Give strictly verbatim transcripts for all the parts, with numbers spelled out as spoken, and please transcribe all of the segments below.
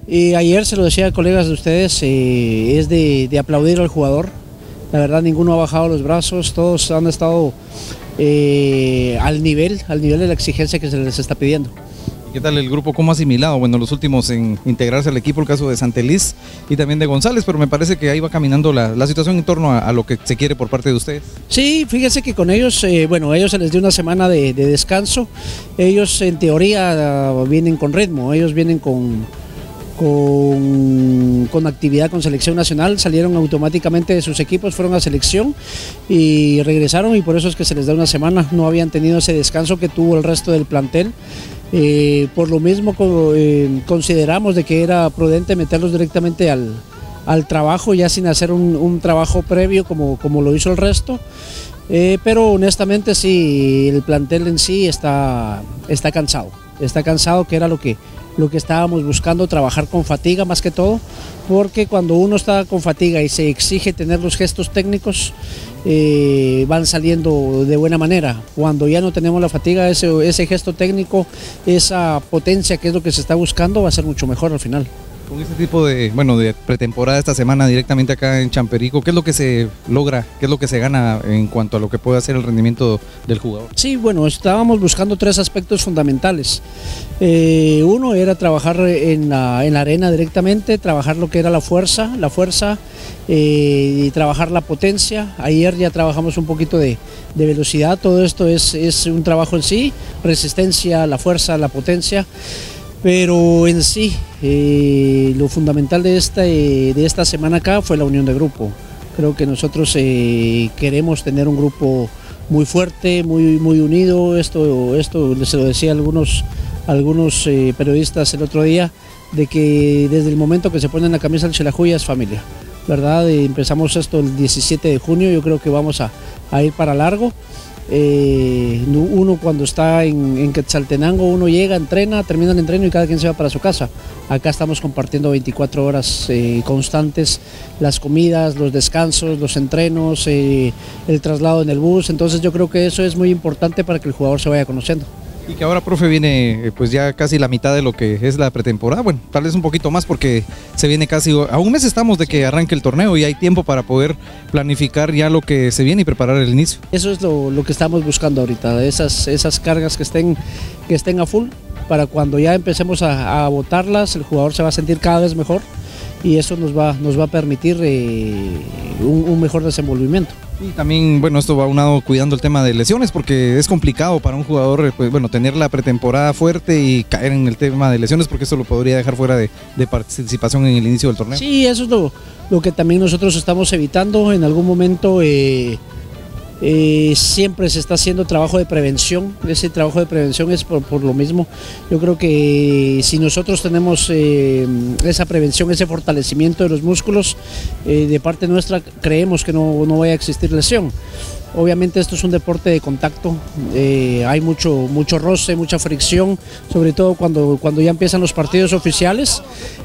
Y ayer se lo decía a colegas de ustedes, eh, es de, de aplaudir al jugador. La verdad, ninguno ha bajado los brazos, todos han estado eh, al nivel, al nivel de la exigencia que se les está pidiendo. ¿Qué tal el grupo? ¿Cómo ha asimilado? Bueno, los últimos en integrarse al equipo, el caso de Santeliz y también de González, pero me parece que ahí va caminando la, la situación en torno a, a lo que se quiere por parte de ustedes. Sí, fíjese que con ellos, eh, bueno, a ellos se les dio una semana de, de descanso. Ellos en teoría uh, vienen con ritmo, ellos vienen con, con, con actividad con selección nacional, salieron automáticamente de sus equipos, fueron a selección y regresaron, y por eso es que se les da una semana. No habían tenido ese descanso que tuvo el resto del plantel. Eh, por lo mismo eh, consideramos de que era prudente meterlos directamente al, al trabajo, ya sin hacer un, un trabajo previo como, como lo hizo el resto, eh, pero honestamente sí, el plantel en sí está, está cansado, está cansado, que era lo que, lo que estábamos buscando, trabajar con fatiga más que todo, porque cuando uno está con fatiga y se exige tener los gestos técnicos, eh, van saliendo de buena manera. Cuando ya no tenemos la fatiga, ese, ese gesto técnico, esa potencia que es lo que se está buscando, va a ser mucho mejor al final. Con este tipo de, bueno, de pretemporada esta semana directamente acá en Champerico, ¿qué es lo que se logra, qué es lo que se gana en cuanto a lo que puede hacer el rendimiento del jugador? Sí, bueno, estábamos buscando tres aspectos fundamentales. Eh, uno era trabajar en la, en la arena directamente, trabajar lo que era la fuerza, la fuerza eh, y trabajar la potencia. Ayer ya trabajamos un poquito de, de velocidad, todo esto es, es un trabajo en sí, resistencia, la fuerza, la potencia. Pero en sí, eh, lo fundamental de esta, eh, de esta semana acá fue la unión de grupo. Creo que nosotros eh, queremos tener un grupo muy fuerte, muy, muy unido. Esto, esto se lo decía a algunos, algunos eh, periodistas el otro día, de que desde el momento que se ponen la camisa del Xelajú ya es familia, ¿verdad? Eh, empezamos esto el diecisiete de junio, yo creo que vamos a, a ir para largo. Eh, uno cuando está en, en Quetzaltenango, uno llega, entrena, termina el entreno y cada quien se va para su casa. Acá estamos compartiendo veinticuatro horas eh, constantes, las comidas, los descansos, los entrenos, eh, el traslado en el bus. Entonces yo creo que eso es muy importante para que el jugador se vaya conociendo. Y que ahora, profe, viene pues ya casi la mitad de lo que es la pretemporada, bueno, tal vez un poquito más porque se viene casi, a un mes estamos de que arranque el torneo y hay tiempo para poder planificar ya lo que se viene y preparar el inicio. Eso es lo, lo que estamos buscando ahorita, esas, esas cargas que estén, que estén a full, para cuando ya empecemos a, a botarlas, el jugador se va a sentir cada vez mejor y eso nos va, nos va a permitir eh, un, un mejor desenvolvimiento. Y también, bueno, esto va unado cuidando el tema de lesiones, porque es complicado para un jugador, pues, bueno, tener la pretemporada fuerte y caer en el tema de lesiones, porque eso lo podría dejar fuera de, de participación en el inicio del torneo. Sí, eso es lo, lo que también nosotros estamos evitando. En algún momento eh, eh, siempre se está haciendo trabajo de prevención. Ese trabajo de prevención es por, por lo mismo. Yo creo que si nosotros tenemos eh, esa prevención, ese fortalecimiento de los músculos, eh, de parte nuestra creemos que no, no vaya a existir lesión. Obviamente esto es un deporte de contacto, eh, hay mucho, mucho roce, mucha fricción, sobre todo cuando, cuando ya empiezan los partidos oficiales.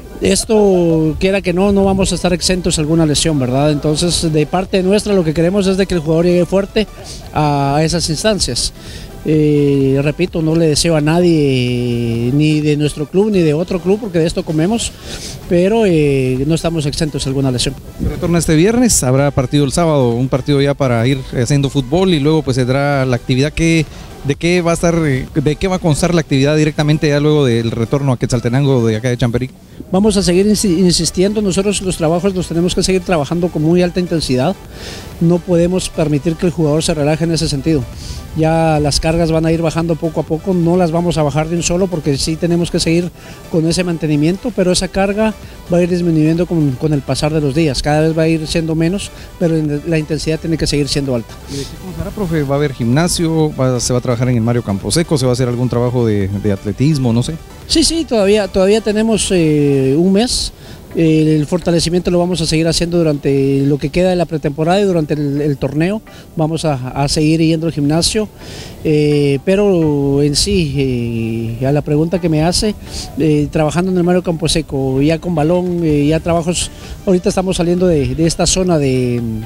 Esto, quiera que no, no vamos a estar exentos de alguna lesión, ¿verdad? Entonces, de parte nuestra, lo que queremos es de que el jugador llegue fuerte a esas instancias. Eh, repito, no le deseo a nadie, ni de nuestro club, ni de otro club, porque de esto comemos, pero eh, no estamos exentos de alguna lesión. Retorna este viernes, habrá partido el sábado, un partido ya para ir haciendo fútbol y luego pues tendrá la actividad que... ¿De qué va a estar, de qué va a constar la actividad directamente ya luego del retorno a Quetzaltenango de acá de Champerico? Vamos a seguir insistiendo, nosotros los trabajos los tenemos que seguir trabajando con muy alta intensidad, no podemos permitir que el jugador se relaje en ese sentido. Ya las cargas van a ir bajando poco a poco, no las vamos a bajar de un solo porque sí tenemos que seguir con ese mantenimiento, pero esa carga va a ir disminuyendo con, con el pasar de los días, cada vez va a ir siendo menos, pero la intensidad tiene que seguir siendo alta. ¿Y de qué constará, profe? ¿Va a haber gimnasio? ¿Va, se va a trabajar en el Mario Camposeco? ¿Se va a hacer algún trabajo de, de atletismo? No sé. Sí, sí, todavía, todavía tenemos eh, un mes. El fortalecimiento lo vamos a seguir haciendo durante lo que queda de la pretemporada y durante el, el torneo. Vamos a, a seguir yendo al gimnasio, eh, pero en sí, eh, a la pregunta que me hace, eh, trabajando en el Mario Camposeco, ya con balón, eh, ya trabajos, ahorita estamos saliendo de, de esta zona de,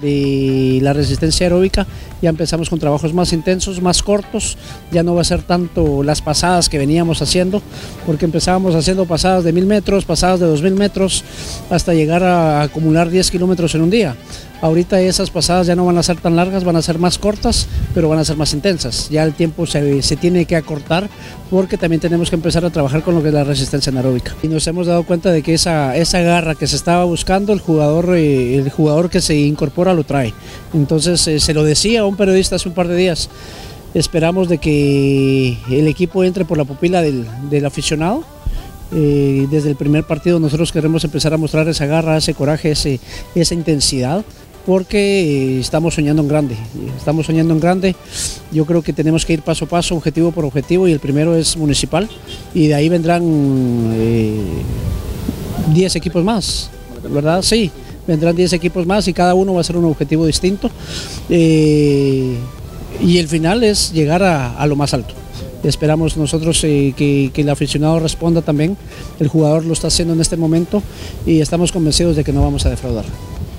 de la resistencia aeróbica, ya empezamos con trabajos más intensos, más cortos, ya no va a ser tanto las pasadas que veníamos haciendo, porque empezábamos haciendo pasadas de mil metros, pasadas de dos mil metros, hasta llegar a acumular diez kilómetros en un día. Ahorita esas pasadas ya no van a ser tan largas, van a ser más cortas, pero van a ser más intensas. Ya el tiempo se, se tiene que acortar porque también tenemos que empezar a trabajar con lo que es la resistencia anaeróbica. Y nos hemos dado cuenta de que esa, esa garra que se estaba buscando, el jugador, eh, el jugador que se incorpora lo trae. Entonces eh, se lo decía a un periodista hace un par de días, esperamos de que el equipo entre por la pupila del, del aficionado. Eh, desde el primer partido nosotros queremos empezar a mostrar esa garra, ese coraje, ese, esa intensidad, porque estamos soñando en grande, estamos soñando en grande. Yo creo que tenemos que ir paso a paso, objetivo por objetivo, y el primero es Municipal, y de ahí vendrán eh, diez equipos más, ¿verdad? Sí, vendrán diez equipos más y cada uno va a ser un objetivo distinto, eh, y el final es llegar a, a lo más alto. Esperamos nosotros eh, que, que el aficionado responda también, el jugador lo está haciendo en este momento y estamos convencidos de que no vamos a defraudar.